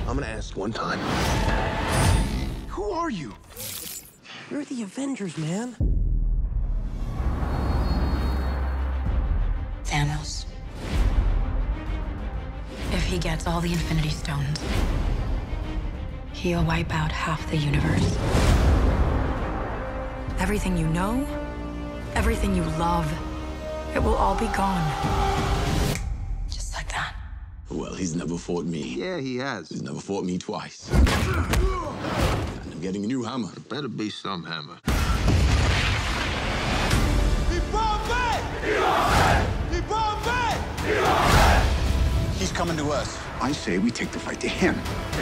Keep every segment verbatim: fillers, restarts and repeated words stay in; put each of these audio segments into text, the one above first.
I'm gonna ask one time. Who are you? You're the Avengers, man. Thanos. If he gets all the Infinity Stones, he'll wipe out half the universe. Everything you know, everything you love, it will all be gone. Just like that. Well, he's never fought me. Yeah, he has. He's never fought me twice. And I'm getting a new hammer. It better be some hammer. He's coming to us. I say we take the fight to him.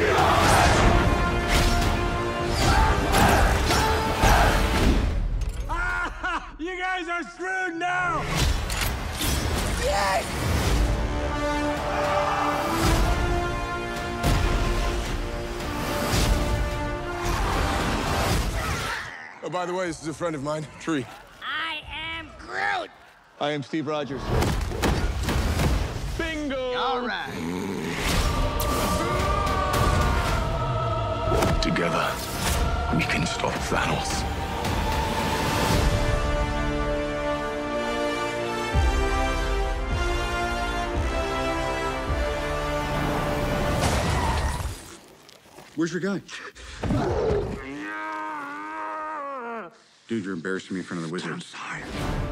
You guys are screwed now! Oh, by the way, this is a friend of mine, Tree. I am Groot. I am Steve Rogers. Bingo! All right. Together, we can stop Thanos. Where's your guy? Dude, you're embarrassing me in front of the wizards. I'm tired.